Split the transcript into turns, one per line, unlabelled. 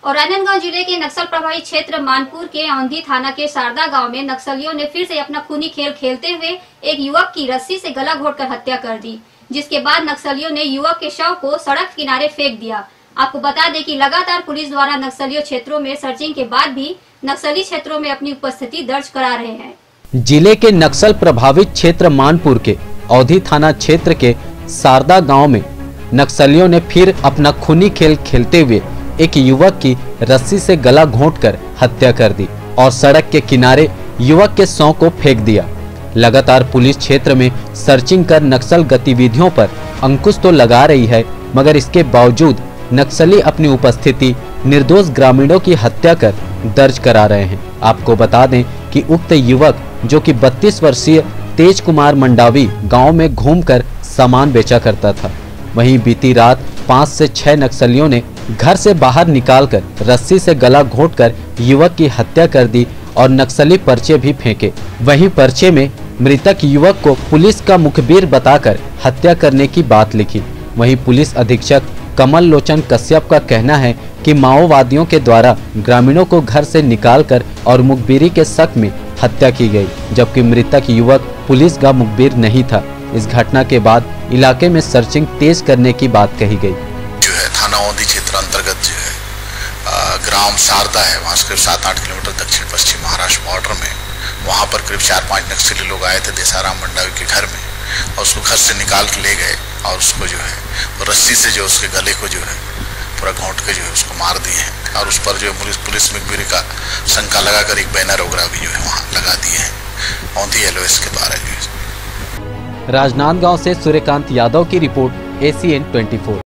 और राजनांदगांव जिले के नक्सल प्रभावित क्षेत्र मानपुर के औंधी थाना के शारदा गांव में नक्सलियों ने फिर से अपना खूनी खेल खेलते हुए एक युवक की रस्सी से गला घोटकर हत्या कर दी, जिसके बाद नक्सलियों ने युवक के शव को सड़क किनारे फेंक दिया। आपको बता दें कि लगातार पुलिस द्वारा नक्सलियों क्षेत्रों में सर्चिंग के बाद भी नक्सली क्षेत्रों में अपनी उपस्थिति दर्ज करा रहे हैं।
जिले के नक्सल प्रभावित क्षेत्र मानपुर के औंधी थाना क्षेत्र के शारदा गांव में नक्सलियों ने फिर अपना खूनी खेल खेलते हुए एक युवक की रस्सी से गला घोंटकर हत्या कर दी और सड़क के किनारे युवक के शव को फेंक दिया। लगातार पुलिस क्षेत्र में सर्चिंग कर नक्सल गतिविधियों पर अंकुश तो लगा रही है, मगर इसके बावजूद नक्सली अपनी उपस्थिति निर्दोष ग्रामीणों की हत्या कर दर्ज करा रहे हैं। आपको बता दें कि उक्त युवक जो कि 32 वर्षीय तेज कुमार मंडावी गांव में घूमकर सामान बेचा करता था। वहीं बीती रात 5 से 6 नक्सलियों ने घर से बाहर निकालकर रस्सी से गला घोंटकर युवक की हत्या कर दी और नक्सली पर्चे भी फेंके। वहीं पर्चे में मृतक युवक को पुलिस का मुखबिर बताकर हत्या करने की बात लिखी। वहीं पुलिस अधीक्षक कमल लोचन कश्यप का कहना है कि माओवादियों के द्वारा ग्रामीणों को घर से निकालकर और मुखबिरी के शक में हत्या की गई, जबकि मृतक युवक पुलिस का मुखबिर नहीं था। इस घटना के बाद इलाके में सर्चिंग तेज करने की बात कही गई।
जो है थाना औंधी क्षेत्र अंतर्गत जो है ग्राम शारदा है, वहाँ से करीब 7-8 किलोमीटर दक्षिण पश्चिम महाराष्ट्र बॉर्डर में, वहाँ पर करीब 4-5 नक्सली लोग आए थे देसाराम मंडावी के घर में और उसको घर से निकाल के ले गए और उसको जो है रस्सी से जो उसके गले को जो है पूरा घोंट के जो है उसको मार दिए हैं और उस पर जो पुलिस मुखबिरी का शंका लगाकर एक बैनर वगैरह भी जो है वहाँ लगा दिए हैं औंधी LOS के द्वारा। जो
राजनांदगांव से सूर्यकांत यादव की रिपोर्ट ACN 24।